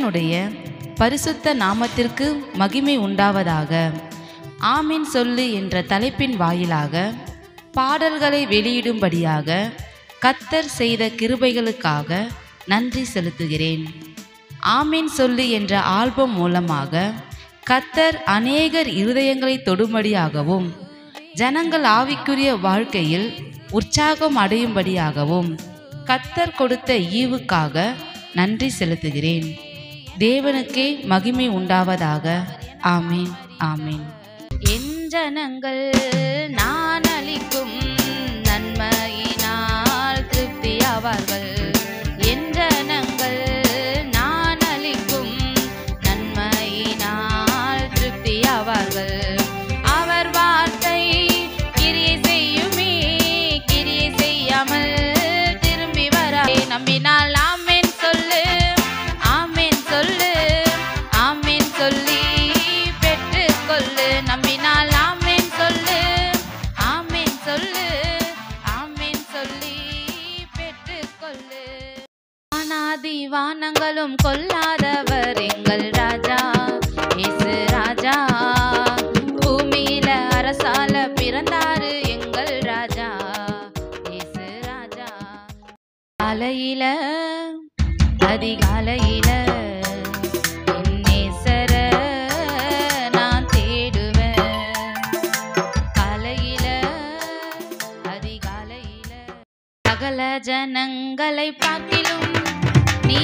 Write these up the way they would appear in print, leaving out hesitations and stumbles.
தேவனுடைய பரிசுத்த நாமத்திற்கு மகிமை உண்டாவதாக. ஆமீன் சொல்லு என்ற தலைப்பின் வாயிலாக பாடல்களை வெளியிடும்படியாக கர்த்தர் செய்த கிருபைகளுக்காக நன்றி செலுத்துகிறேன். ஆமீன் சொல்லு என்ற ஆல்பம் மூலமாக கர்த்தர் அநேகர் இருதயங்களை தொடும்படியாகவும் ஜனங்கள் ஆவிக்குரிய வாழ்க்கையில் உற்சாகம் அடையும்படியாகவும் கர்த்தர் கொடுத்த ஈவுக்காக நன்றி செலுத்துகிறேன். தேவனுக்கே மகிமை உண்டாவதாக. ஆமீன், ஆமீன். என் ஜனங்கள் நான் அளிக்கும் நன்மையினால் திருப்தியாவார்கள். என் ஜனங்கள் நான் அளிக்கும் நன்மையினால் திருப்தியாவார்கள். அவர் வார்த்தை கிரியை செய்யுமே, கிரியை செய்யாமல் திரும்பி வர நம்பினால் ஆமென் சொல்லு, ஆமென் சொல்லு, ஆமென் சொல்லி பெற்றுக்கொள்ளு. நம்பினால் ஆமென் சொல்லு, ஆமென் சொல்லு, ஆமென் சொல்லி பெற்றுக்கொள்ளு. வானாதி வானங்களும் கொல்லாதவர் எங்கள் ராஜா இயேசு ராஜா. பூமியில அரசால பிறந்தாரு எங்கள் ராஜா இயேசு ராஜா. காலையில அதிகாலையில என் நேசர நான் தேடுவேன். காலையில அதிகாலையில சகல ஜனங்களை பார்க்கிலும் நீ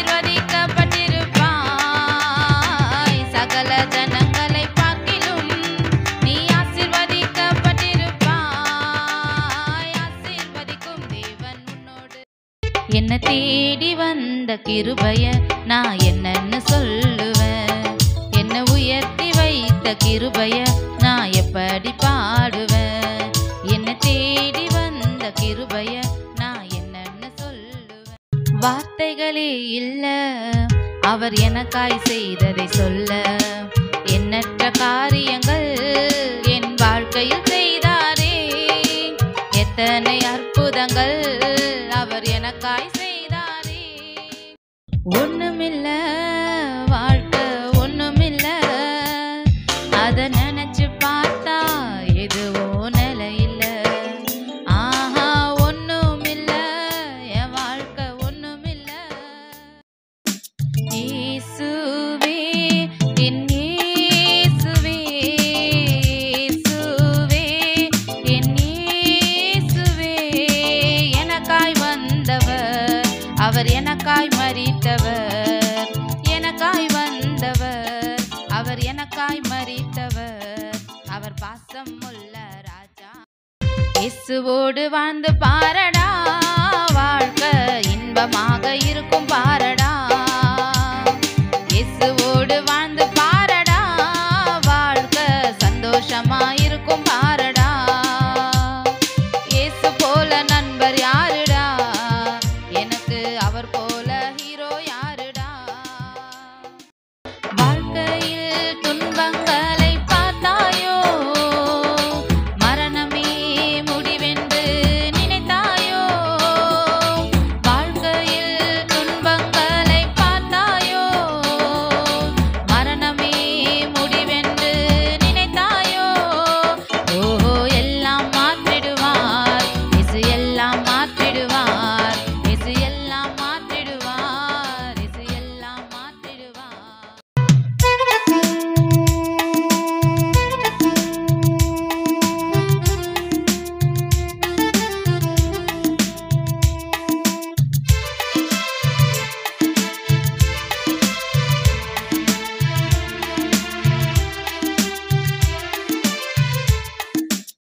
ஆசீர்வதிக்கப்பட்டிருப்பாய். சகல ஜனங்களை பார்க்கிலும் நீ ஆசீர்வதிக்கப்பட்டிருப்பாய். ஆசீர்வதிக்கும் தேவன் உன்னோடு. என்ன தேடி வந்த கிருபைய நான் என்னன்னு சொல்லுவேன். என்ன உயர்த்தி வைத்த கிருபைய நான் எப்படி பாடுவேன். என்ன தேடி வந்த கிருபைய நான் என்னன்னு சொல்லுவேன். வார்த்தைகளே இல்ல அவர் எனக்காய் செய்ததை சொல்ல. எண்ணற்ற காரியங்கள் என் வாழ்க்கையில் செய்தாரே. எத்தனை அற்புதங்கள் அவர் எனக்காய் செய்தாரே. ஒண்ணுமில்ல வாழ்க்கை ஒண்ணுமில்ல, அத நினைச்சு பார்த்தா எதுவோ நிலையில்ல. ஆஹா ஒண்ணுமில்ல என் வாழ்க்கை ஒண்ணுமில்ல. இயேசுவே என் இயேசுவே, இயேசுவே என் இயேசுவே. எனக்காய் வந்தவர், அவர் எனக்காய் மரித்தவர். எனக்காய் வந்தவர், அவர் எனக்காய் மரித்தவர். அவர் பாசம் உள்ள ராஜா. இயேசுவோடு வாழ்ந்து பாரடா, வாழ்க்கை இன்பமாக இருக்கும்